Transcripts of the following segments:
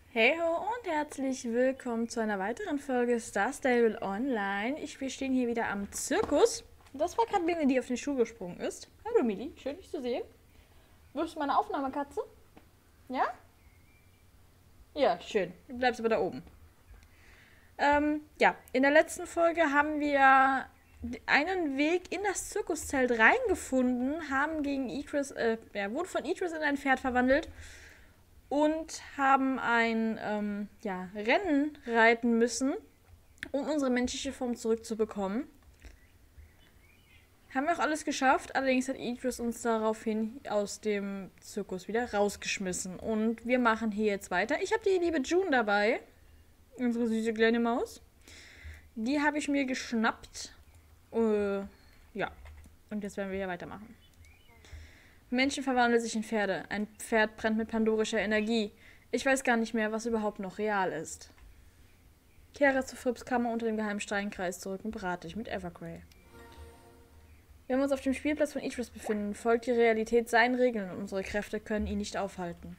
Hey ho und herzlich willkommen zu einer weiteren Folge Star Stable Online. Wir stehen hier wieder am Zirkus. Das war gerade Mimi, die auf den Stuhl gesprungen ist. Hallo Mili, schön dich zu sehen. Wirst du meine Aufnahmekatze? Ja? Ja, schön. Du bleibst aber da oben. Ja, in der letzten Folge haben wir einen Weg in das Zirkuszelt reingefunden, haben gegen Idris, wurden von Idris in ein Pferd verwandelt und haben ein Rennen reiten müssen, um unsere menschliche Form zurückzubekommen. Haben wir auch alles geschafft, allerdings hat Idris uns daraufhin aus dem Zirkus wieder rausgeschmissen. Und wir machen hier jetzt weiter. Ich habe die liebe June dabei, unsere süße kleine Maus. Die habe ich mir geschnappt. Ja, und jetzt werden wir hier weitermachen. Menschen verwandeln sich in Pferde. Ein Pferd brennt mit pandorischer Energie. Ich weiß gar nicht mehr, was überhaupt noch real ist. Kehre zu Fripps Kammer unter dem geheimen Steinkreis zurück und berate dich mit Evergrey. Wenn wir uns auf dem Spielplatz von Idris befinden, folgt die Realität seinen Regeln und unsere Kräfte können ihn nicht aufhalten.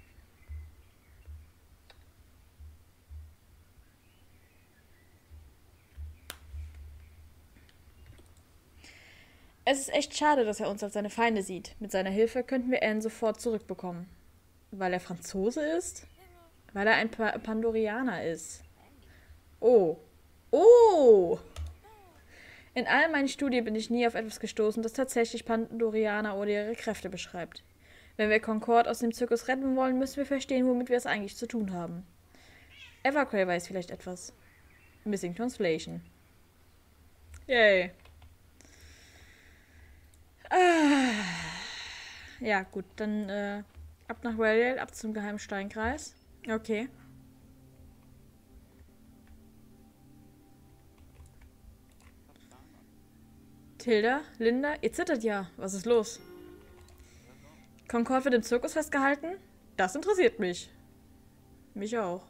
Es ist echt schade, dass er uns als seine Feinde sieht. Mit seiner Hilfe könnten wir Anne sofort zurückbekommen. Weil er Franzose ist? Weil er ein Pandorianer ist. Oh. Oh! In all meinen Studien bin ich nie auf etwas gestoßen, das tatsächlich Pandorianer oder ihre Kräfte beschreibt. Wenn wir Concord aus dem Zirkus retten wollen, müssen wir verstehen, womit wir es eigentlich zu tun haben. Evergrey weiß vielleicht etwas. Missing Translation. Yay. Ja, gut, dann ab nach Radial, ab zum geheimen Steinkreis. Okay. Tilda, Linda, ihr zittert ja. Was ist los? Concord wird im Zirkus festgehalten? Das interessiert mich. Mich auch.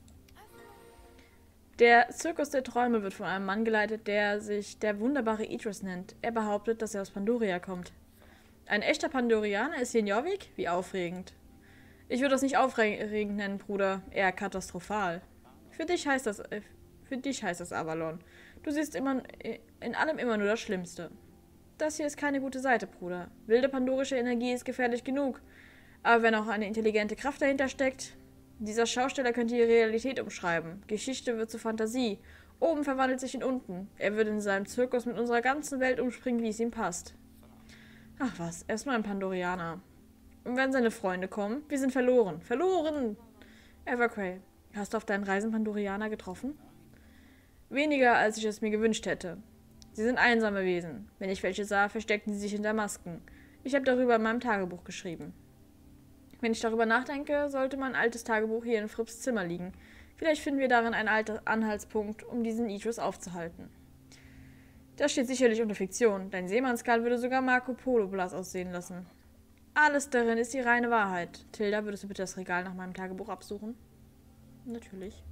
Der Zirkus der Träume wird von einem Mann geleitet, der sich der wunderbare Idris nennt. Er behauptet, dass er aus Pandoria kommt. Ein echter Pandorianer ist hier in Jorvik? Wie aufregend. Ich würde das nicht aufregend nennen, Bruder. Eher katastrophal. Für dich heißt das Avalon. Du siehst in allem immer nur das Schlimmste. Das hier ist keine gute Seite, Bruder. Wilde pandorische Energie ist gefährlich genug. Aber wenn auch eine intelligente Kraft dahinter steckt, dieser Schausteller könnte die Realität umschreiben. Geschichte wird zur Fantasie. Oben verwandelt sich in unten. Er würde in seinem Zirkus mit unserer ganzen Welt umspringen, wie es ihm passt. Ach was, er ist nur ein Pandorianer. Und wenn seine Freunde kommen, wir sind verloren. Verloren! Evergrey, hast du auf deinen Reisen Pandorianer getroffen? Weniger, als ich es mir gewünscht hätte. Sie sind einsame Wesen. Wenn ich welche sah, versteckten sie sich hinter Masken. Ich habe darüber in meinem Tagebuch geschrieben. Wenn ich darüber nachdenke, sollte mein altes Tagebuch hier in Fripps Zimmer liegen. Vielleicht finden wir darin einen alten Anhaltspunkt, um diesen Idris aufzuhalten. Das steht sicherlich unter Fiktion. Dein Seemannskarl würde sogar Marco Polo blass aussehen lassen. Alles darin ist die reine Wahrheit. Tilda, würdest du bitte das Regal nach meinem Tagebuch absuchen? Natürlich.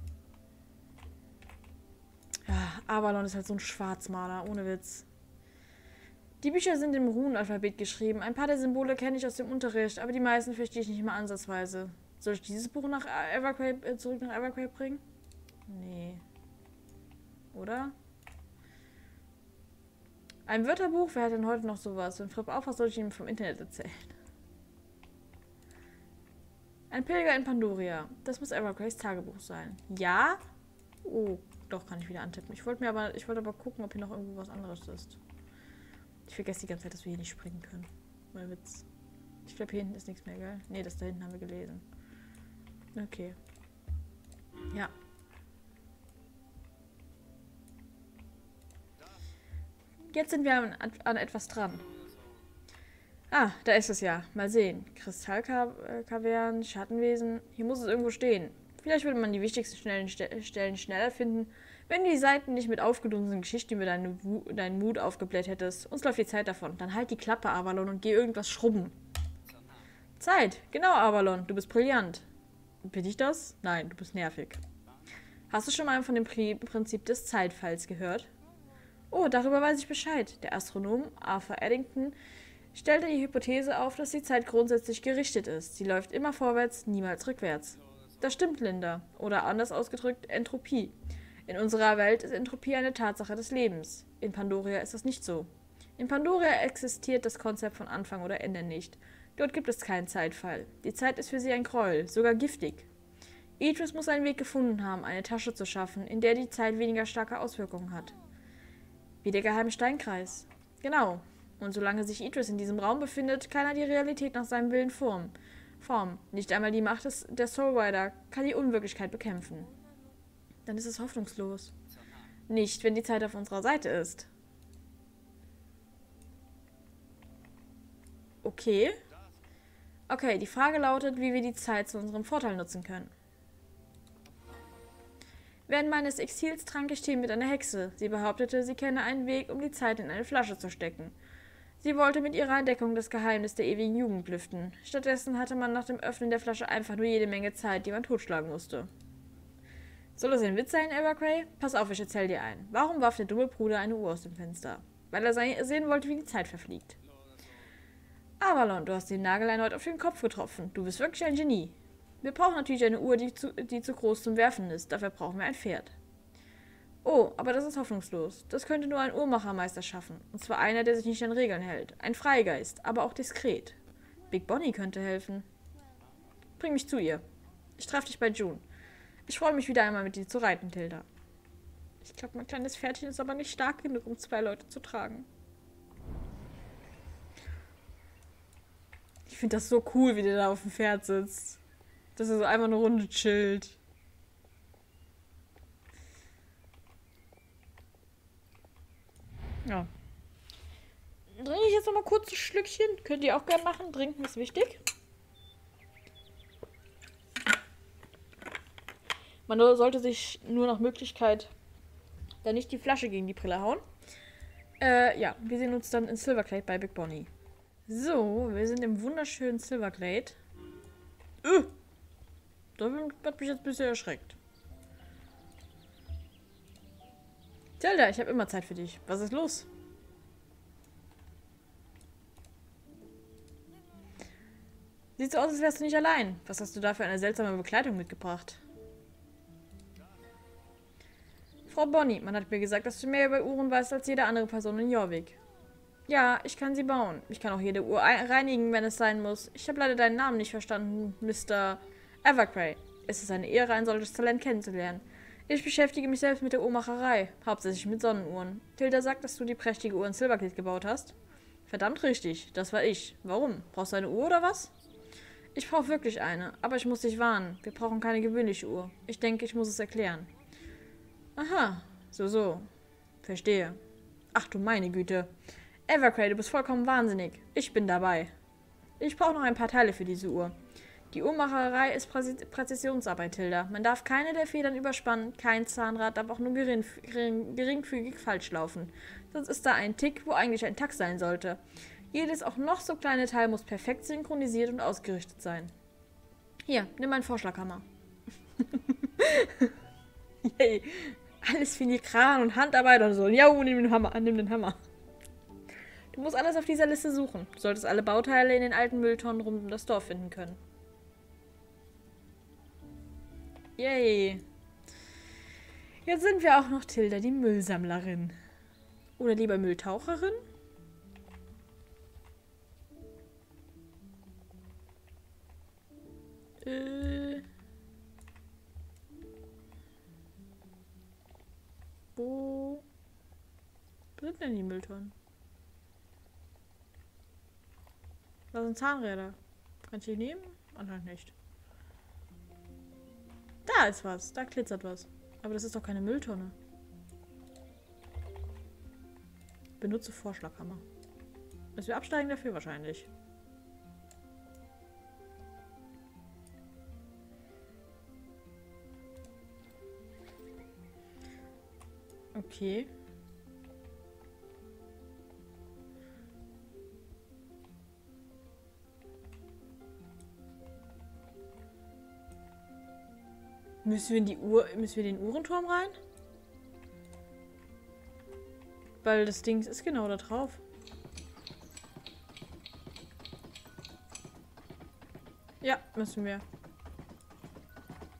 Ja, Avalon ist halt so ein Schwarzmaler, ohne Witz. Die Bücher sind im Runenalphabet geschrieben. Ein paar der Symbole kenne ich aus dem Unterricht, aber die meisten verstehe ich nicht mal ansatzweise. Soll ich dieses Buch nach zurück nach Evergrey bringen? Nee. Oder? Ein Wörterbuch? Wer hat denn heute noch sowas? Wenn Fripp aufpasst, soll ich ihm vom Internet erzählen. Ein Pilger in Pandoria. Das muss Evergrays Tagebuch sein. Ja? Oh, doch, kann ich wieder antippen. Ich wollte aber gucken, ob hier noch irgendwo was anderes ist. Ich vergesse die ganze Zeit, dass wir hier nicht springen können. Weil Witz. Ich glaube, hier hinten ist nichts mehr, gell? Ne, das da hinten haben wir gelesen. Okay. Ja. Jetzt sind wir an etwas dran. Ah, da ist es ja. Mal sehen. Kristallkavernen, Schattenwesen. Hier muss es irgendwo stehen. Vielleicht würde man die wichtigsten Stellen schneller finden, wenn du die Seiten nicht mit aufgedunsenen Geschichten über deinen Mut aufgebläht hättest. Uns läuft die Zeit davon. Dann halt die Klappe, Avalon, und geh irgendwas schrubben. Zeit. Genau, Avalon. Du bist brillant. Bin ich das? Nein, du bist nervig. Hast du schon mal von dem Prinzip des Zeitfalls gehört? Oh, darüber weiß ich Bescheid. Der Astronom Arthur Eddington stellte die Hypothese auf, dass die Zeit grundsätzlich gerichtet ist. Sie läuft immer vorwärts, niemals rückwärts. Das stimmt, Linda. Oder anders ausgedrückt, Entropie. In unserer Welt ist Entropie eine Tatsache des Lebens. In Pandoria ist das nicht so. In Pandoria existiert das Konzept von Anfang oder Ende nicht. Dort gibt es keinen Zeitfall. Die Zeit ist für sie ein Gräuel, sogar giftig. Idris muss einen Weg gefunden haben, eine Tasche zu schaffen, in der die Zeit weniger starke Auswirkungen hat. Wie der geheime Steinkreis. Genau. Und solange sich Idris in diesem Raum befindet, kann er die Realität nach seinem Willen formen. Nicht einmal die Macht der Soul Rider kann die Unwirklichkeit bekämpfen. Dann ist es hoffnungslos. Nicht, wenn die Zeit auf unserer Seite ist. Okay. Okay, die Frage lautet, wie wir die Zeit zu unserem Vorteil nutzen können. Während meines Exils trank ich Tee mit einer Hexe. Sie behauptete, sie kenne einen Weg, um die Zeit in eine Flasche zu stecken. Sie wollte mit ihrer Entdeckung das Geheimnis der ewigen Jugend lüften. Stattdessen hatte man nach dem Öffnen der Flasche einfach nur jede Menge Zeit, die man totschlagen musste. Soll das ein Witz sein, Evergrey? Pass auf, ich erzähl dir einen. Warum warf der dumme Bruder eine Uhr aus dem Fenster? Weil er sehen wollte, wie die Zeit verfliegt. Avalon, du hast den Nagel erneut auf den Kopf getroffen. Du bist wirklich ein Genie. Wir brauchen natürlich eine Uhr, die zu groß zum Werfen ist. Dafür brauchen wir ein Pferd. Oh, aber das ist hoffnungslos. Das könnte nur ein Uhrmachermeister schaffen. Und zwar einer, der sich nicht an Regeln hält. Ein Freigeist, aber auch diskret. Big Bonnie könnte helfen. Bring mich zu ihr. Ich treffe dich bei June. Ich freue mich wieder einmal mit dir zu reiten, Tilda. Ich glaube, mein kleines Pferdchen ist aber nicht stark genug, um 2 Leute zu tragen. Ich finde das so cool, wie der da auf dem Pferd sitzt. Dass er so einmal eine Runde chillt. Ja. Trinke ich jetzt noch mal kurz ein Schlückchen. Könnt ihr auch gerne machen. Trinken ist wichtig. Man sollte sich nur nach Möglichkeit dann nicht die Flasche gegen die Brille hauen. Ja, wir sehen uns dann in Silverglade bei Big Bonnie. So, wir sind im wunderschönen Silverglade. Da hat mich jetzt ein bisschen erschreckt. Tilda, ich habe immer Zeit für dich. Was ist los? Sieht so aus, als wärst du nicht allein. Was hast du da für eine seltsame Bekleidung mitgebracht? Frau Bonnie, man hat mir gesagt, dass du mehr über Uhren weißt als jede andere Person in Jorvik. Ja, ich kann sie bauen. Ich kann auch jede Uhr reinigen, wenn es sein muss. Ich habe leider deinen Namen nicht verstanden, Mr. Evergrey. Es ist eine Ehre, ein solches Talent kennenzulernen. Ich beschäftige mich selbst mit der Uhrmacherei, hauptsächlich mit Sonnenuhren. Tilda sagt, dass du die prächtige Uhr in Silverglade gebaut hast. Verdammt richtig, das war ich. Warum? Brauchst du eine Uhr oder was? Ich brauche wirklich eine, aber ich muss dich warnen. Wir brauchen keine gewöhnliche Uhr. Ich denke, ich muss es erklären. Aha, so. Verstehe. Ach du meine Güte. Evergrey, du bist vollkommen wahnsinnig. Ich bin dabei. Ich brauche noch ein paar Teile für diese Uhr. Die Uhrmacherei ist Präzisionsarbeit, Tilda. Man darf keine der Federn überspannen, kein Zahnrad darf auch nur geringfügig falsch laufen. Sonst ist da ein Tick, wo eigentlich ein Tack sein sollte. Jedes auch noch so kleine Teil muss perfekt synchronisiert und ausgerichtet sein. Hier, nimm meinen Vorschlaghammer. Yay. Alles filigran und Handarbeit und so. Ja, nimm den Hammer. Du musst alles auf dieser Liste suchen. Du solltest alle Bauteile in den alten Mülltonnen rund um das Dorf finden können. Yay. Jetzt sind wir auch noch Tilda, die Müllsammlerin. Oder lieber Mülltaucherin? Wo sind denn die Mülltonnen? Da sind Zahnräder. Kann ich die nehmen? Anscheinend nicht. Da ist was. Da glitzert was. Aber das ist doch keine Mülltonne. Benutze Vorschlaghammer. Müssen wir absteigen dafür wahrscheinlich. Okay. Müssen wir in den Uhrenturm rein? Weil das Ding ist genau da drauf. Ja, müssen wir.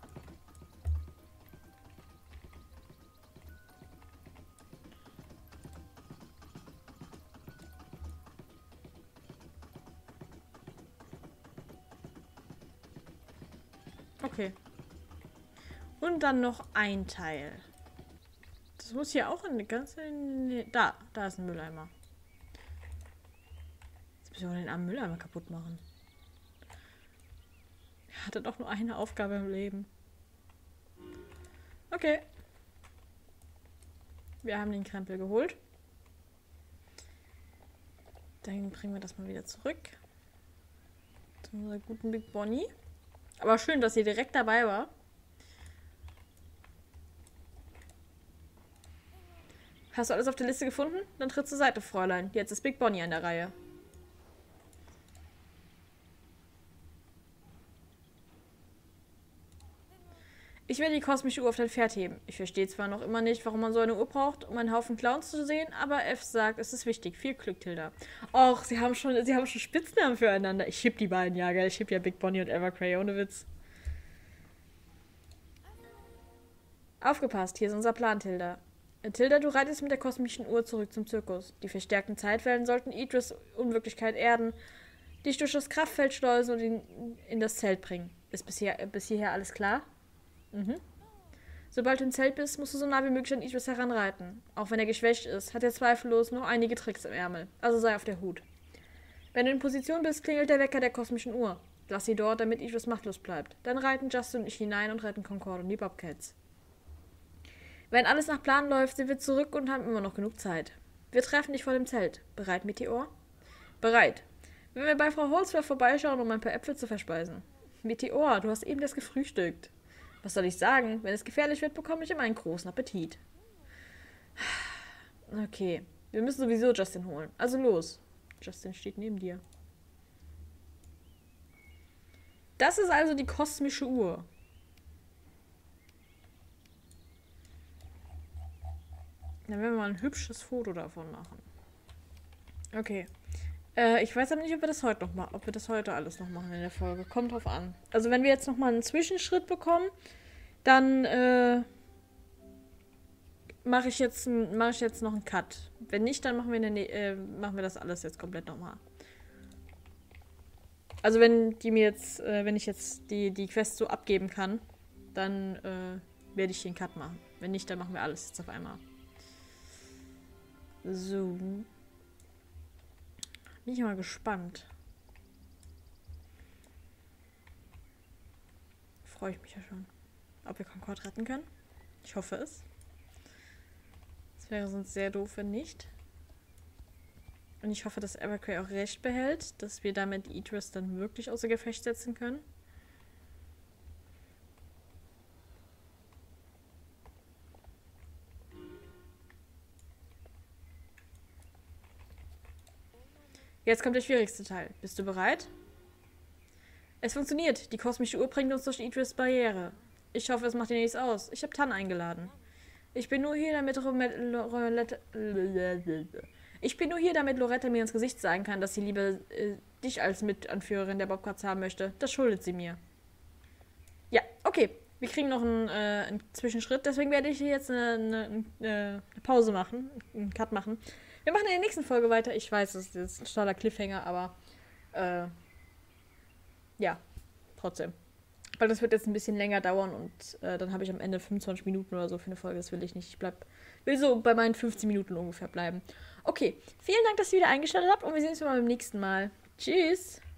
Okay. Und dann noch ein Teil. Das muss hier auch in eine ganze... Da ist ein Mülleimer. Jetzt müssen wir den armen Mülleimer kaputt machen. Er hatte doch nur eine Aufgabe im Leben. Okay. Wir haben den Krempel geholt. Dann bringen wir das mal wieder zurück. Zu unserer guten Big Bonnie. Aber schön, dass sie direkt dabei war. Hast du alles auf der Liste gefunden? Dann tritt zur Seite, Fräulein. Jetzt ist Big Bonnie an der Reihe. Ich werde die kosmische Uhr auf dein Pferd heben. Ich verstehe zwar noch immer nicht, warum man so eine Uhr braucht, um einen Haufen Clowns zu sehen, aber F sagt, es ist wichtig. Viel Glück, Tilda. Och, sie haben schon Spitznamen füreinander. Ich schieb die beiden, ja, gell? Ich schieb ja Big Bonnie und Evercray, ohne Witz. Aufgepasst, hier ist unser Plan, Tilda. Tilda, du reitest mit der kosmischen Uhr zurück zum Zirkus. Die verstärkten Zeitwellen sollten Idris Unwirklichkeit erden, dich durch das Kraftfeld schleusen und ihn in das Zelt bringen. Ist bis hierher alles klar? Mhm. Sobald du im Zelt bist, musst du so nah wie möglich an Idris heranreiten. Auch wenn er geschwächt ist, hat er zweifellos noch einige Tricks im Ärmel. Also sei auf der Hut. Wenn du in Position bist, klingelt der Wecker der kosmischen Uhr. Lass sie dort, damit Idris machtlos bleibt. Dann reiten Justin und ich hinein und retten Concorde und die Bobcats. Wenn alles nach Plan läuft, sind wir zurück und haben immer noch genug Zeit. Wir treffen dich vor dem Zelt. Bereit, Meteor? Bereit. Wenn wir bei Frau Holzwerth vorbeischauen, um ein paar Äpfel zu verspeisen. Meteor, du hast eben das gefrühstückt. Was soll ich sagen? Wenn es gefährlich wird, bekomme ich immer einen großen Appetit. Okay, wir müssen sowieso Justin holen. Also los. Justin steht neben dir. Das ist also die kosmische Uhr. Dann werden wir mal ein hübsches Foto davon machen. Okay. Ich weiß aber nicht, ob wir das heute alles noch machen in der Folge. Kommt drauf an. Also wenn wir jetzt noch mal einen Zwischenschritt bekommen, dann mache ich jetzt noch einen Cut. Wenn nicht, dann machen wir das alles jetzt komplett nochmal. Also wenn ich jetzt die Quest so abgeben kann, dann werde ich den Cut machen. Wenn nicht, dann machen wir alles jetzt auf einmal. So. Bin ich mal gespannt. Freue ich mich ja schon. Ob wir Concorde retten können? Ich hoffe es. Es wäre sonst sehr doof, wenn nicht. Und ich hoffe, dass Evercray auch recht behält, dass wir damit Idris dann wirklich außer Gefecht setzen können. Jetzt kommt der schwierigste Teil. Bist du bereit? Es funktioniert. Die kosmische Uhr bringt uns durch Idris' Barriere. Ich hoffe, es macht dir nichts aus. Ich habe Tan eingeladen. Ich bin nur hier, damit Loretta mir ins Gesicht sagen kann, dass sie lieber dich als Mitanführerin der Bobcats haben möchte. Das schuldet sie mir. Ja, okay. Wir kriegen noch einen Zwischenschritt. Deswegen werde ich hier jetzt eine Pause machen. Einen Cut machen. Wir machen in der nächsten Folge weiter. Ich weiß, das ist jetzt ein toller Cliffhanger, aber ja, trotzdem. Weil das wird jetzt ein bisschen länger dauern und dann habe ich am Ende 25 Minuten oder so für eine Folge. Das will ich nicht. Ich will so bei meinen 15 Minuten ungefähr bleiben. Okay, vielen Dank, dass ihr wieder eingeschaltet habt und wir sehen uns beim nächsten Mal. Tschüss!